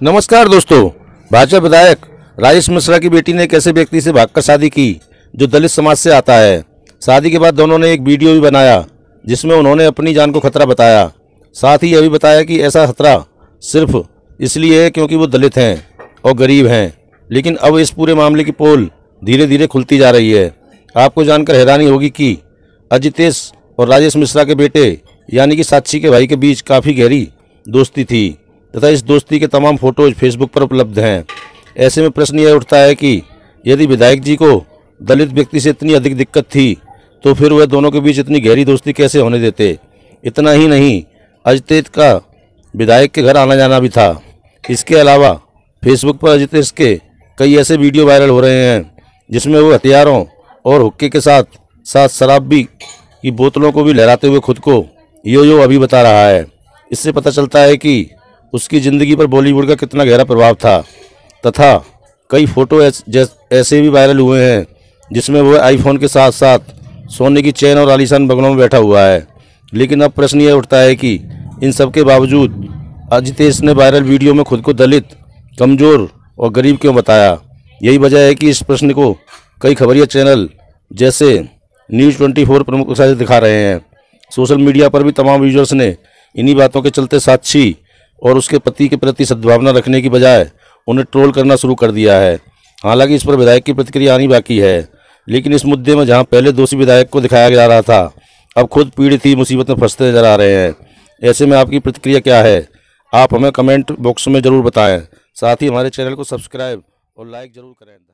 नमस्कार दोस्तों। भाजपा विधायक राजेश मिश्रा की बेटी ने एक ऐसे व्यक्ति से भागकर शादी की जो दलित समाज से आता है। शादी के बाद दोनों ने एक वीडियो भी बनाया जिसमें उन्होंने अपनी जान को खतरा बताया। साथ ही यह भी बताया कि ऐसा खतरा सिर्फ इसलिए है क्योंकि वो दलित हैं और गरीब हैं। लेकिन अब इस पूरे मामले की पोल धीरे धीरे खुलती जा रही है। आपको जानकर हैरानी होगी कि अजितेश और राजेश मिश्रा के बेटे यानी कि साक्षी के भाई के बीच काफ़ी गहरी दोस्ती थी तथा इस दोस्ती के तमाम फोटोज फेसबुक पर उपलब्ध हैं। ऐसे में प्रश्न यह उठता है कि यदि विधायक जी को दलित व्यक्ति से इतनी अधिक दिक्कत थी तो फिर वह दोनों के बीच इतनी गहरी दोस्ती कैसे होने देते। इतना ही नहीं, अजितेश का विधायक के घर आना जाना भी था। इसके अलावा फेसबुक पर अजितेश के कई ऐसे वीडियो वायरल हो रहे हैं जिसमें वो हथियारों और हुक्के के साथ साथ शराब भी की बोतलों को भी लहराते हुए खुद को यो अभी बता रहा है। इससे पता चलता है कि उसकी ज़िंदगी पर बॉलीवुड का कितना गहरा प्रभाव था तथा कई फ़ोटो ऐसे भी वायरल हुए हैं जिसमें वह आईफोन के साथ साथ सोने की चेन और आलीशान बंगलों में बैठा हुआ है। लेकिन अब प्रश्न यह उठता है कि इन सब के बावजूद अजितेश ने वायरल वीडियो में खुद को दलित, कमज़ोर और गरीब क्यों बताया। यही वजह है कि इस प्रश्न को कई खबरिया चैनल जैसे न्यूज़ 24 प्रमुखता से दिखा रहे हैं। सोशल मीडिया पर भी तमाम यूजर्स ने इन्हीं बातों के चलते साक्षी और उसके पति के प्रति सद्भावना रखने की बजाय उन्हें ट्रोल करना शुरू कर दिया है। हालांकि इस पर विधायक की प्रतिक्रिया आनी बाकी है। लेकिन इस मुद्दे में जहां पहले दोषी विधायक को दिखाया जा रहा था, अब खुद पीड़ित ही मुसीबत में फंसते नजर आ रहे हैं। ऐसे में आपकी प्रतिक्रिया क्या है, आप हमें कमेंट बॉक्स में ज़रूर बताएं। साथ ही हमारे चैनल को सब्सक्राइब और लाइक ज़रूर करें।